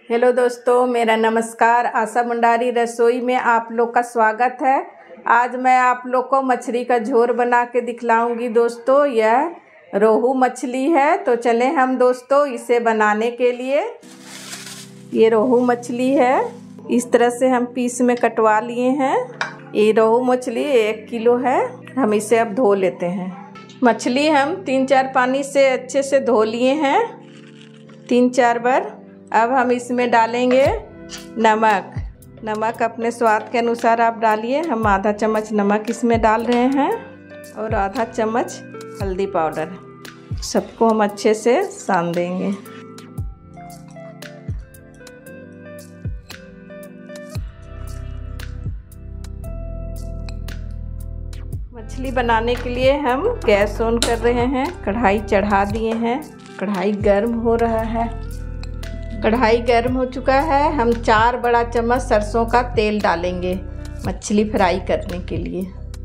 Hello दोस्तों, मेरा नमस्कार। आशा भंडारी रसोई में आप लोग का स्वागत है। आज मैं आप लोग को मछली का झोर बना के दिखलाऊंगी। दोस्तों, यह रोहू मछली है। तो चलें हम दोस्तों इसे बनाने के लिए। ये रोहू मछली है। इस तरह से हम पीस में कटवा लिए हैं। ये रोहू मछली 1 किलो है। हम इसे अब धो लेते हैं। मछली हम 3-4 पानी से अच्छे से धो लिए हैं, 3-4 बार। अब हम इसमें डालेंगे नमक अपने स्वाद के अनुसार आप डालिए। हम आधा चम्मच नमक इसमें डाल रहे हैं और आधा चम्मच हल्दी पाउडर। सबको हम अच्छे से सान देंगे। मछली बनाने के लिए हम गैस ऑन कर रहे हैं, कढ़ाई चढ़ा दिए हैं। कढ़ाई गर्म हो रहा है। कढ़ाई गर्म हो चुका है। हम 4 बड़ा चम्मच सरसों का तेल डालेंगे मछली फ्राई करने के लिए।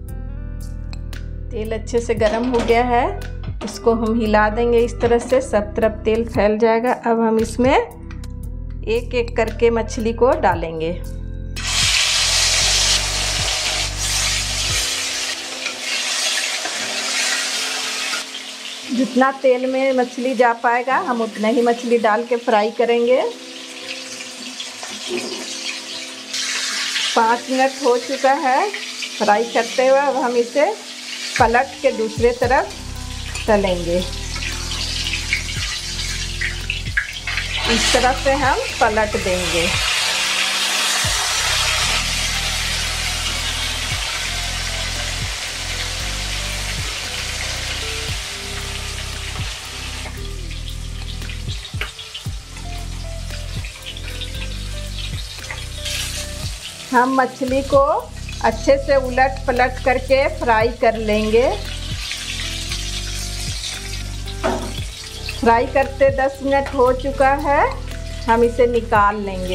तेल अच्छे से गर्म हो गया है। इसको हम हिला देंगे इस तरह से, सब तरफ तेल फैल जाएगा। अब हम इसमें एक एक करके मछली को डालेंगे। जितना तेल में मछली जा पाएगा हम उतना ही मछली डाल के फ्राई करेंगे। 5 मिनट हो चुका है फ्राई करते हुए। अब हम इसे पलट के दूसरे तरफ तलेंगे। इस तरह से हम पलट देंगे। हम मछली को अच्छे से उलट पलट करके फ्राई कर लेंगे। फ्राई करते 10 मिनट हो चुका है। हम इसे निकाल लेंगे।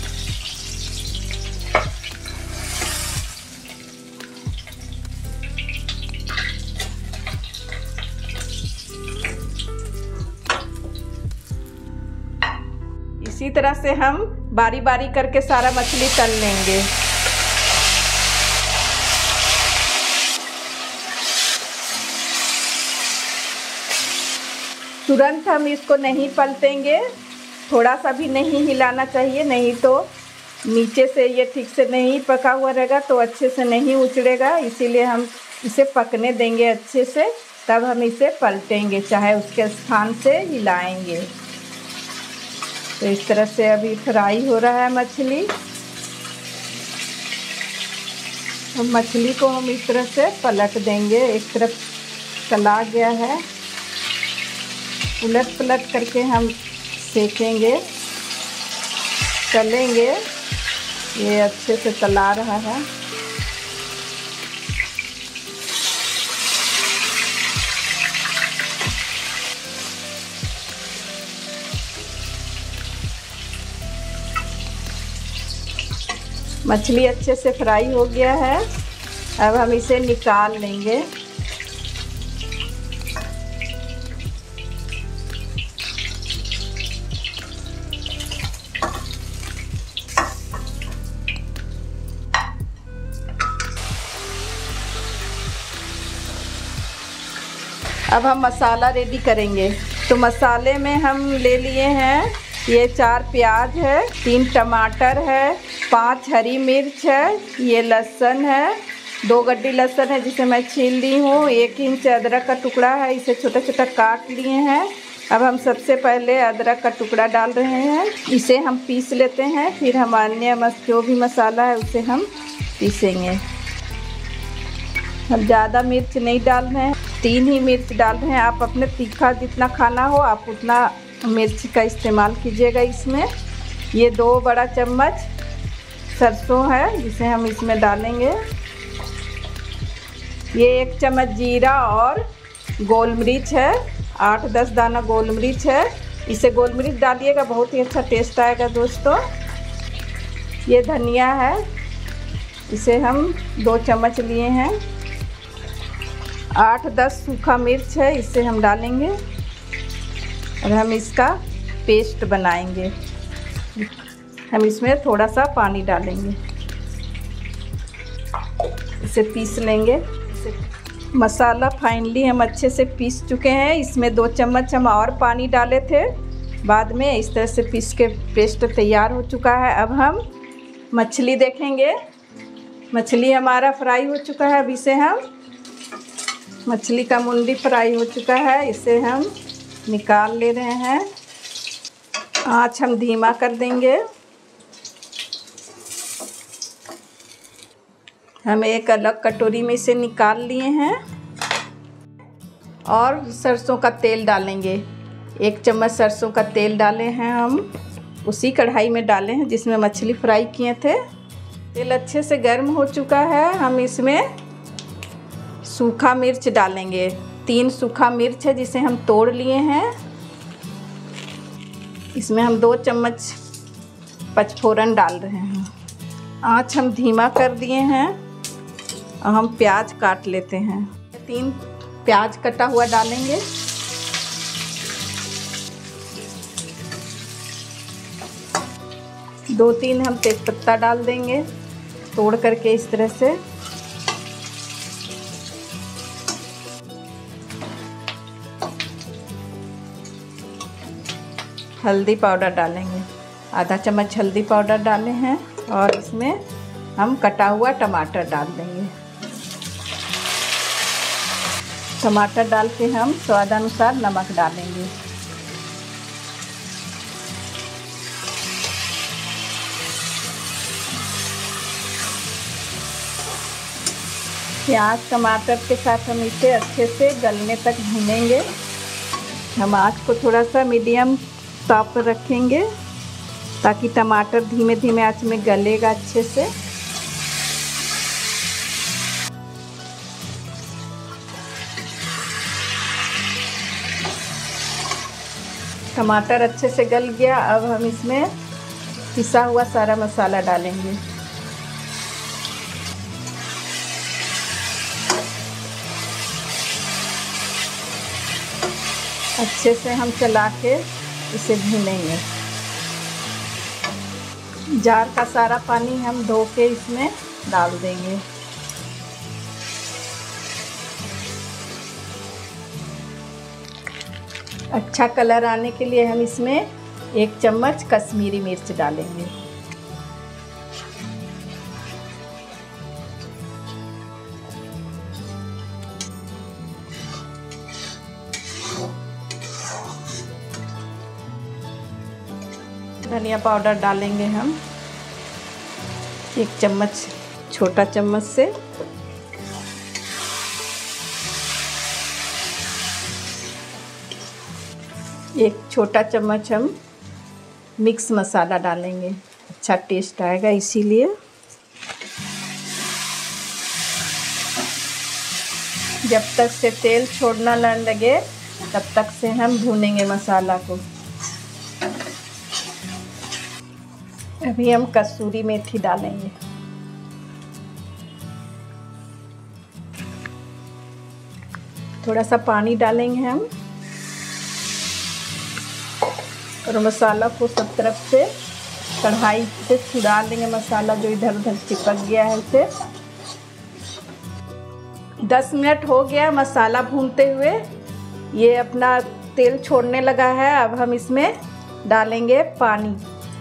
इसी तरह से हम बारी बारी करके सारा मछली तल लेंगे। तुरंत हम इसको नहीं पलटेंगे, थोड़ा सा भी नहीं हिलाना चाहिए, नहीं तो नीचे से ये ठीक से नहीं पका हुआ रहेगा तो अच्छे से नहीं उचड़ेगा। इसीलिए हम इसे पकने देंगे अच्छे से, तब हम इसे पलटेंगे, चाहे उसके स्थान से हिलाएंगे। तो इस तरह से अभी फ्राई हो रहा है मछली। अब मछली को हम इस तरह से पलट देंगे। एक तरफ तला गया है, उलट पलट करके हम सेकेंगे, तलेंगे। ये अच्छे से तला रहा है। मछली अच्छे से फ्राई हो गया है। अब हम इसे निकाल लेंगे। अब हम मसाला रेडी करेंगे। तो मसाले में हम ले लिए हैं, ये 4 प्याज है, 3 टमाटर है, 5 हरी मिर्च है, ये लहसुन है, 2 गड्डी लहसुन है जिसे मैं छील ली हूँ, 1 इंच अदरक का टुकड़ा है, इसे छोटा छोटा काट लिए हैं। अब हम सबसे पहले अदरक का टुकड़ा डाल रहे हैं, इसे हम पीस लेते हैं। फिर हम अन्य जो भी मसाला है उसे हम पीसेंगे। हम ज़्यादा मिर्च नहीं डाल रहे हैं, 3 ही मिर्च डाल रहे हैं। आप अपने तीखा जितना खाना हो आप उतना मिर्च का इस्तेमाल कीजिएगा इसमें। ये 2 बड़ा चम्मच सरसों है जिसे हम इसमें डालेंगे। ये 1 चम्मच जीरा और गोल मिर्च है, 8-10 दाना गोल मिर्च है। इसे गोल मिर्च डालिएगा, बहुत ही अच्छा टेस्ट आएगा दोस्तों। ये धनिया है, इसे हम 2 चम्मच लिए हैं। 8-10 सूखा मिर्च है, इसे हम डालेंगे और हम इसका पेस्ट बनाएंगे। हम इसमें थोड़ा सा पानी डालेंगे, इसे पीस लेंगे। मसाला फाइनली हम अच्छे से पीस चुके हैं। इसमें 2 चम्मच हम और पानी डाले थे बाद में। इस तरह से पीस के पेस्ट तैयार हो चुका है। अब हम मछली देखेंगे। मछली हमारा फ्राई हो चुका है। अब इसे हम, मछली का मुंडी फ्राई हो चुका है, इसे हम निकाल ले रहे हैं। आँच हम धीमा कर देंगे। हम एक अलग कटोरी में इसे निकाल लिए हैं और सरसों का तेल डालेंगे। 1 चम्मच सरसों का तेल डाले हैं हम, उसी कढ़ाई में डाले हैं जिसमें मछली फ्राई किए थे। तेल अच्छे से गर्म हो चुका है। हम इसमें सूखा मिर्च डालेंगे। 3 सूखा मिर्च है जिसे हम तोड़ लिए हैं। इसमें हम 2 चम्मच पचफोरन डाल रहे हैं। आँच हम धीमा कर दिए हैं और हम प्याज काट लेते हैं। 3 प्याज कटा हुआ डालेंगे। दो 3 हम तेजपत्ता डाल देंगे तोड़ करके इस तरह से। हल्दी पाउडर डालेंगे। आधा चम्मच हल्दी पाउडर डाले हैं और इसमें हम कटा हुआ टमाटर डाल देंगे। टमाटर डाल के हम स्वादानुसार नमक डालेंगे। प्याज टमाटर के साथ हम इसे अच्छे से गलने तक भूनेंगे। हम आँच को थोड़ा सा मीडियम ताप पर रखेंगे ताकि टमाटर धीमे धीमे आँच में गलेगा अच्छे से। टमाटर अच्छे से गल गया। अब हम इसमें पिसा हुआ सारा मसाला डालेंगे। अच्छे से हम चला के इसे भूनेंगे। जार का सारा पानी हम धो के इसमें डाल देंगे। अच्छा कलर आने के लिए हम इसमें 1 चम्मच कश्मीरी मिर्च डालेंगे। धनिया पाउडर डालेंगे हम 1 चम्मच, छोटा चम्मच से। एक छोटा चम्मच हम मिक्स मसाला डालेंगे, अच्छा टेस्ट आएगा इसीलिए। जब तक से तेल छोड़ना न लगे तब तक से हम भूनेंगे मसाला को। अभी हम कसूरी मेथी डालेंगे। थोड़ा सा पानी डालेंगे हम और मसाला को सब तरफ से कढ़ाई से छुड़ा लेंगे। मसाला जो इधर उधर चिपक गया है उसे। 10 मिनट हो गया मसाला भूनते हुए, ये अपना तेल छोड़ने लगा है। अब हम इसमें डालेंगे पानी।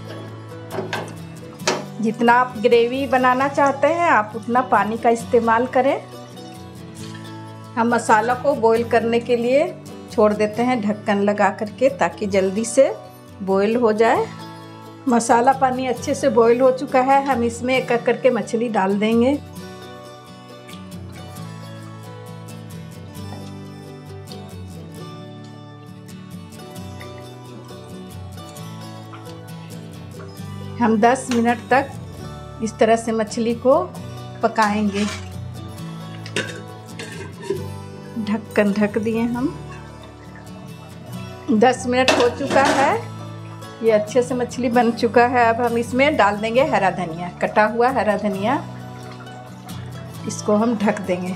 जितना आप ग्रेवी बनाना चाहते हैं आप उतना पानी का इस्तेमाल करें। हम मसाला को बॉईल करने के लिए छोड़ देते हैं ढक्कन लगा करके ताकि जल्दी से बॉईल हो जाए। मसाला पानी अच्छे से बॉईल हो चुका है। हम इसमें एक एक करके मछली डाल देंगे। हम 10 मिनट तक इस तरह से मछली को पकाएंगे। ढक्कन ढक दिए हम। 10 मिनट हो चुका है, ये अच्छे से मछली बन चुका है। अब हम इसमें डाल देंगे हरा धनिया, कटा हुआ हरा धनिया। इसको हम ढक देंगे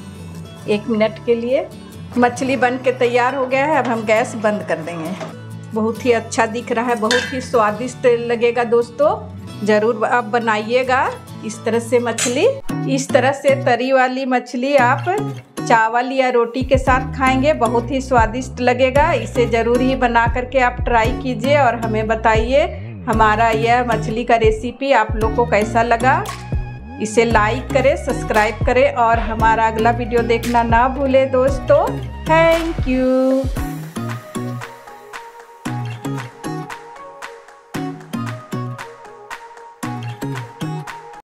1 मिनट के लिए। मछली बन के तैयार हो गया है। अब हम गैस बंद कर देंगे। बहुत ही अच्छा दिख रहा है, बहुत ही स्वादिष्ट लगेगा दोस्तों। ज़रूर आप बनाइएगा इस तरह से मछली। इस तरह से तरी वाली मछली आप चावल या रोटी के साथ खाएंगे, बहुत ही स्वादिष्ट लगेगा। इसे ज़रूर ही बना करके आप ट्राई कीजिए और हमें बताइए हमारा यह मछली का रेसिपी आप लोग को कैसा लगा। इसे लाइक करें, सब्सक्राइब करें और हमारा अगला वीडियो देखना ना भूलें दोस्तों। Thank you.